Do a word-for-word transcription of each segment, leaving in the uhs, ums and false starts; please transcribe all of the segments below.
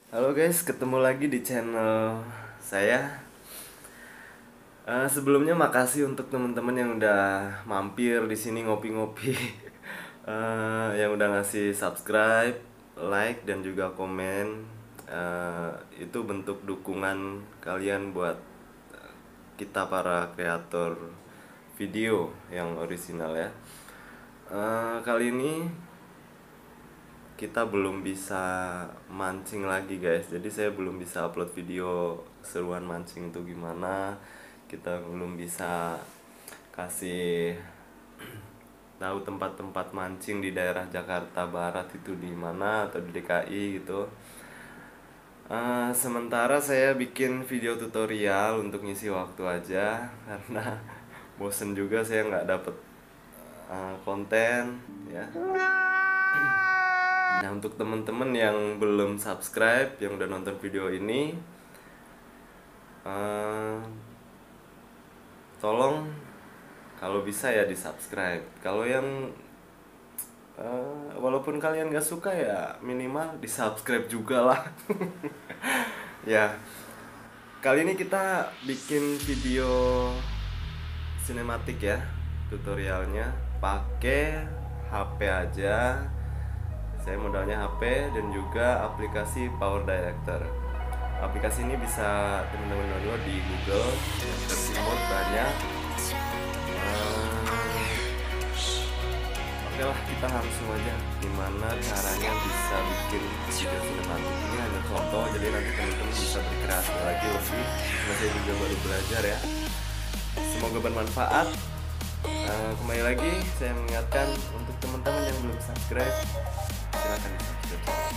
Halo guys, ketemu lagi di channel saya. Uh, sebelumnya makasih untuk teman-teman yang udah mampir di sini ngopi-ngopi, uh, yang udah ngasih subscribe, like dan juga komen. Uh, itu bentuk dukungan kalian buat kita para kreator video yang orisinal ya. Uh, kali ini kita belum bisa mancing lagi guys, jadi saya belum bisa upload video seruan mancing itu gimana. Kita belum bisa kasih tahu tempat-tempat mancing di daerah Jakarta Barat itu di mana atau di D K I gitu. Uh, sementara saya bikin video tutorial untuk ngisi waktu aja karena bosen juga saya nggak dapet uh, konten ya. Nah, untuk teman-teman yang belum subscribe, yang udah nonton video ini, uh, tolong kalau bisa ya di subscribe. Kalau yang uh, walaupun kalian gak suka ya minimal di subscribe juga lah. Ya, kali ini kita bikin video sinematik ya, tutorialnya pakai H P aja. Saya modalnya H P dan juga aplikasi Power Director. Aplikasi ini bisa teman-teman download di Google, versi mod banyak. uh, Oke lah, kita langsung aja gimana caranya bisa bikin video sinematik. Ini hanya contoh, jadi nanti teman-teman bisa berkreasi lagi lebih, karena saya juga baru belajar ya. Semoga bermanfaat. uh, Kembali lagi saya mengingatkan untuk teman-teman yang belum subscribe, silakan di subscribe.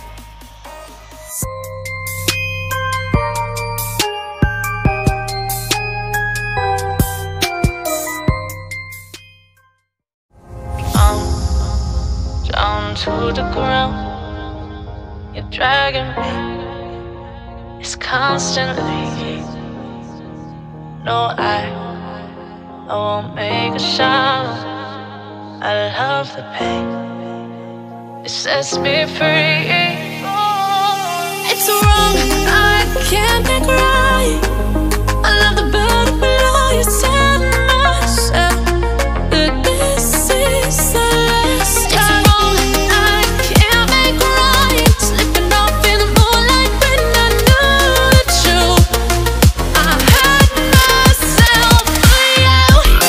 I'm down to the ground. You're dragging me. It's constantly. No, I, I won't make a sound. I love the pain. It sets me free. It's wrong, I can't make right. I love the bird below you. Tell myself that this is the last time. It's wrong, I can't make right. Slipping off in the moonlight when I knew the truth. I hurt myself for you.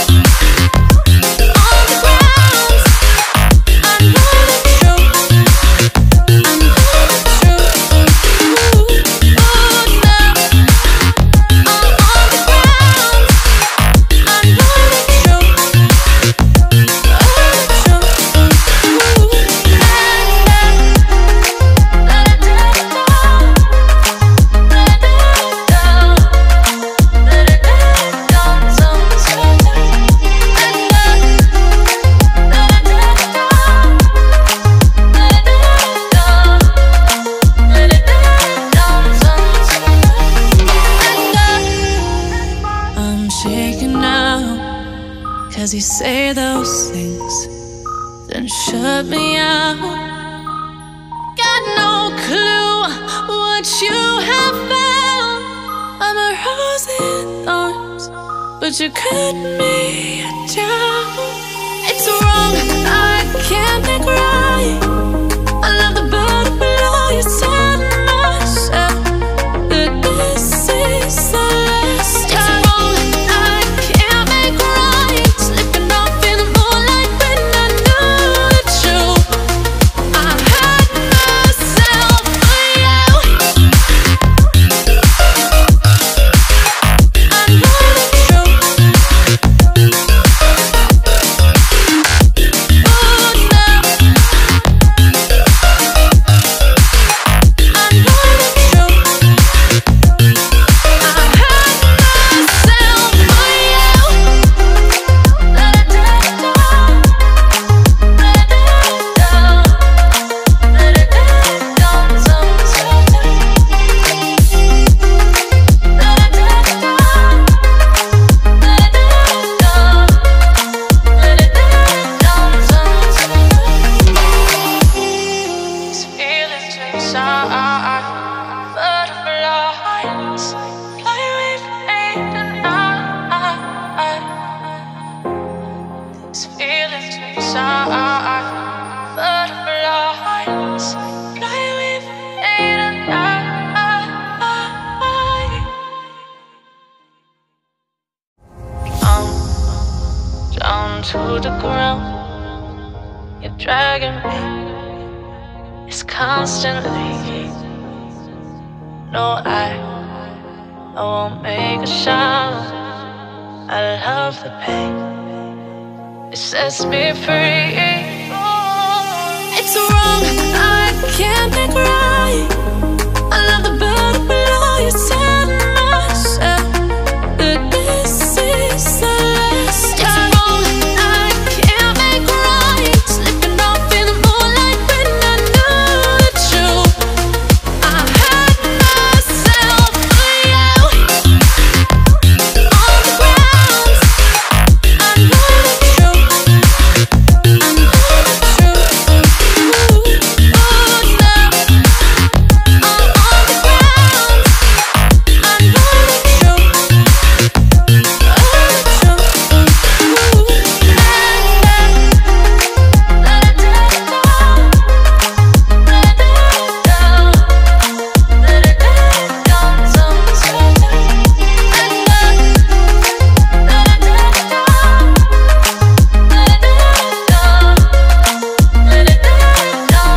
On the ground, I know the truth. I know the truth. Ooh, oh no. I'm on the ground. I know the truth. Oh, the truth. Ooh, let it down. Let it down. Let it down. Some sweet. Let it down. Let it down. Let it down. Let it down. Some sweet. I'm shaking now, 'cause you say those things, then shut me out. Got no clue what you have found. I'm a rose in thorns, but you cut me down. It's wrong, I can't make right. I love the bird below you. Tell myself that this is the last time. It's wrong, I can't make right. Slipping off in the moonlight when I knew the truth. I hurt myself for you. I know the truth. Oh no. the ground. You're dragging me. It's constantly. No, I, I won't make a sound. I love the pain. It sets me free. It's wrong, I can't make right. I love the bird below you, tell myself that this is the last time. It's wrong, I can't make right. Slipping off in the moonlight when I knew the truth. I hurt myself for you. On the ground, I know the truth. I know the truth. Ooh, oh, now I'm on the ground. I know the truth. Oh, the truth. Ooh, let it down, let it down, let it down, sometimes. Let it down, let it down, let it down,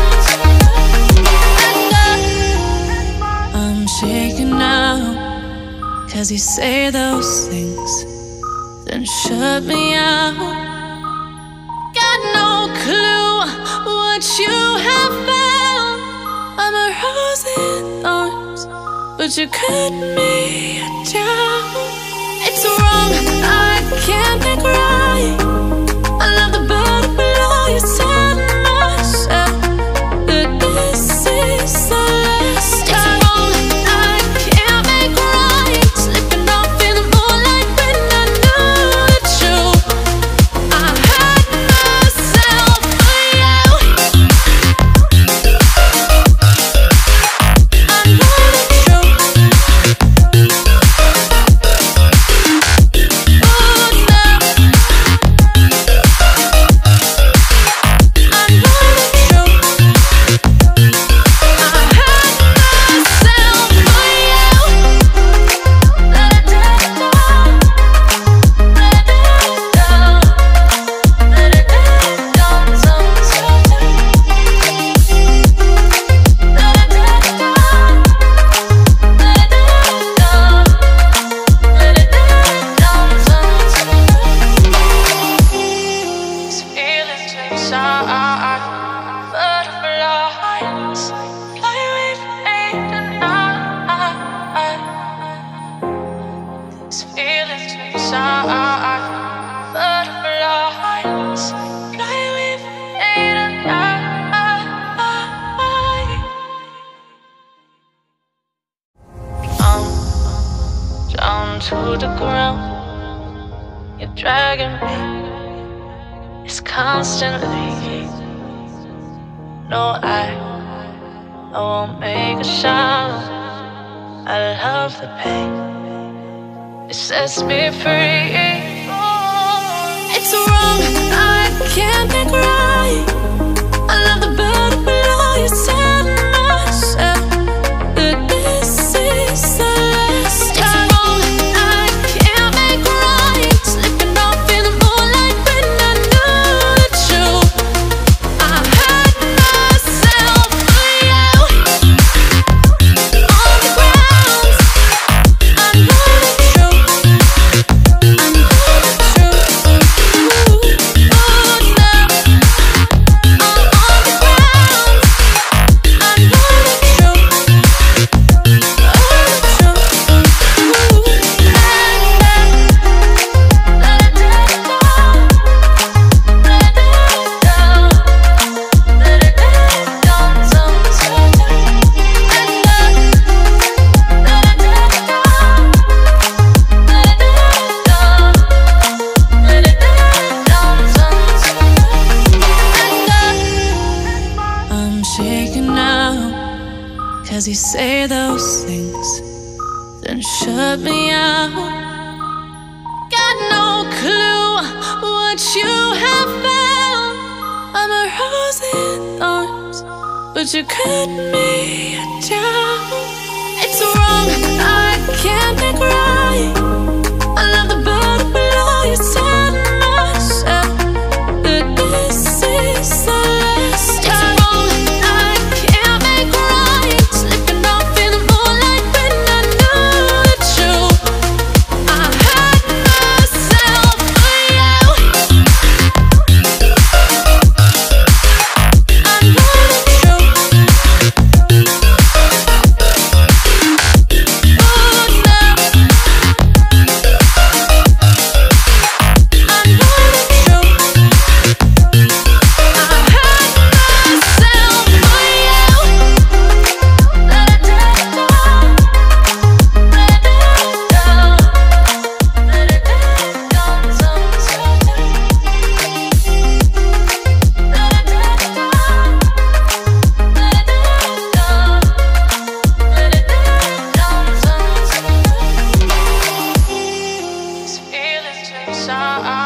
sometimes. I'm shaking now, 'cause you say those things, then shut me out. Got no clue what you have found. I'm a rose in thorns, but you cut me down. It's wrong, I can't make right. I love the bird below you, tell myself that this is the last time. It's wrong, I can't make right. Slipping off in the moonlight when I knew the truth. I hurt myself for you. I know the truth. Oh, now I know the truth. I hurt myself for you. Let it down, let it down, let it down, sometimes. Let it down, let it down, let it down, sometimes. These feelings inside, butterflies fly away from me tonight. These feelings inside, butterflies fly away from me tonight. I'm down to the ground. You're dragging me. It's constantly. No, I, I won't make a sound. I love the pain. It sets me free. It's wrong, I can't make right. I love the bird below you, tell myself that this is the last time. It's wrong, I can't make right. Slipping off in the moonlight when I knew the truth. I hurt myself for you. On the ground, I know the truth. I know the truth. Ooh, oh, now I'm on the ground. I know the truth. Oh, the truth. Ooh, let it down, let it down, let it down, let it down, sometimes. Let it down, let it down, let it down, let it down, sometimes. I'm shaking now, 'cause you say those things, then shut me out. Got no clue what you have found. I'm a rose in thorns, but you cut me down. It's wrong, I can't make right. I love the bird below you, tell myself inside.